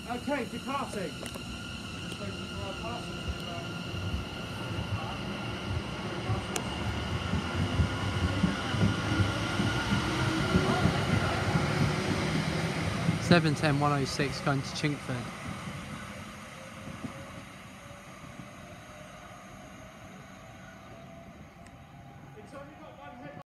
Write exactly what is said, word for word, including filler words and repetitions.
Okay, departing. Just waiting for our parcel to uh, seven ten one oh six going to Chingford.